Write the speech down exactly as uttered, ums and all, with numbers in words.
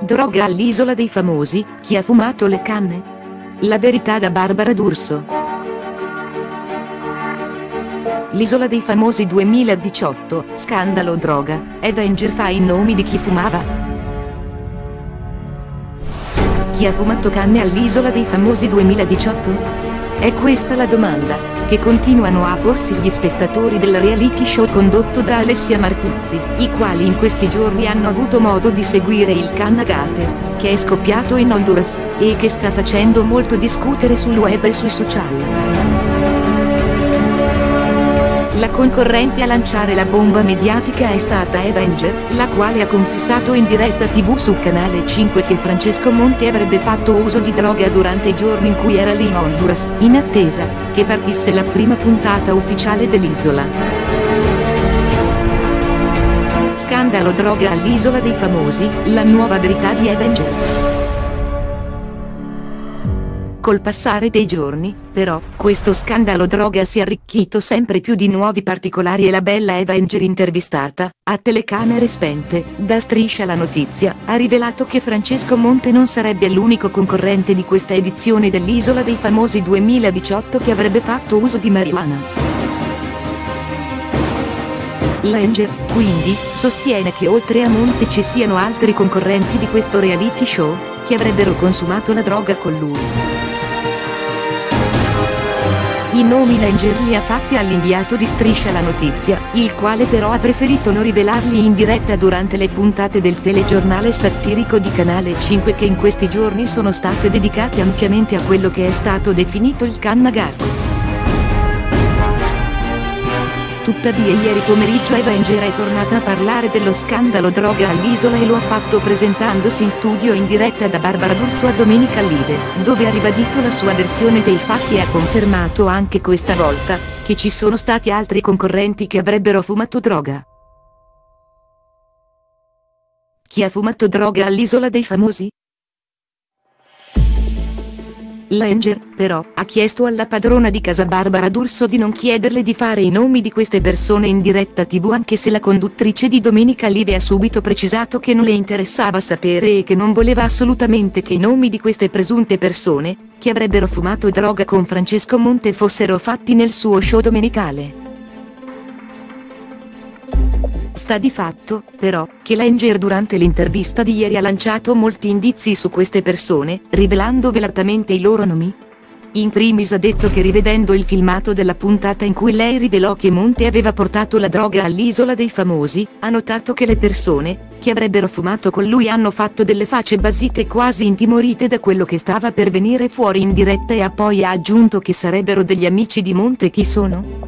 Droga all'Isola dei Famosi, chi ha fumato le canne? La verità da Barbara D'Urso. L'Isola dei Famosi duemiladiciotto, scandalo droga, Avenger fa i nomi di chi fumava. Chi ha fumato canne all'Isola dei Famosi duemiladiciotto? È questa la domanda che continuano a porsi gli spettatori del reality show condotto da Alessia Marcuzzi, i quali in questi giorni hanno avuto modo di seguire il Cannagate, che è scoppiato in Honduras, e che sta facendo molto discutere sul web e sui social. La concorrente a lanciare la bomba mediatica è stata Avenger, la quale ha confessato in diretta tivù su Canale cinque che Francesco Monte avrebbe fatto uso di droga durante i giorni in cui era lì in Honduras, in attesa che partisse la prima puntata ufficiale dell'Isola. Scandalo droga all'Isola dei Famosi, la nuova verità di Avenger. Col passare dei giorni, però, questo scandalo droga si è arricchito sempre più di nuovi particolari e la bella Avenger intervistata, a telecamere spente, da Striscia la Notizia, ha rivelato che Francesco Monte non sarebbe l'unico concorrente di questa edizione dell'Isola dei Famosi duemiladiciotto che avrebbe fatto uso di marijuana. L'Avenger, quindi, sostiene che oltre a Monte ci siano altri concorrenti di questo reality show, che avrebbero consumato la droga con lui. I nomi l'Avenger li ha fatti all'inviato di Striscia la Notizia, il quale però ha preferito non rivelarli in diretta durante le puntate del telegiornale satirico di Canale cinque che in questi giorni sono state dedicate ampiamente a quello che è stato definito il Cannagate. Tuttavia ieri pomeriggio Avenger è tornata a parlare dello scandalo droga all'Isola e lo ha fatto presentandosi in studio in diretta da Barbara D'Urso a Domenica Live, dove ha ribadito la sua versione dei fatti e ha confermato anche questa volta che ci sono stati altri concorrenti che avrebbero fumato droga. Chi ha fumato droga all'Isola dei Famosi? L'Avenger, però, ha chiesto alla padrona di casa Barbara D'Urso di non chiederle di fare i nomi di queste persone in diretta tivù, anche se la conduttrice di Domenica Live ha subito precisato che non le interessava sapere e che non voleva assolutamente che i nomi di queste presunte persone, che avrebbero fumato droga con Francesco Monte, fossero fatti nel suo show domenicale. Sta di fatto, però, che l'Avenger durante l'intervista di ieri ha lanciato molti indizi su queste persone, rivelando velatamente i loro nomi. In primis ha detto che rivedendo il filmato della puntata in cui lei rivelò che Monte aveva portato la droga all'Isola dei Famosi, ha notato che le persone che avrebbero fumato con lui hanno fatto delle facce basite e quasi intimorite da quello che stava per venire fuori in diretta, e ha poi aggiunto che sarebbero degli amici di Monte. Chi sono?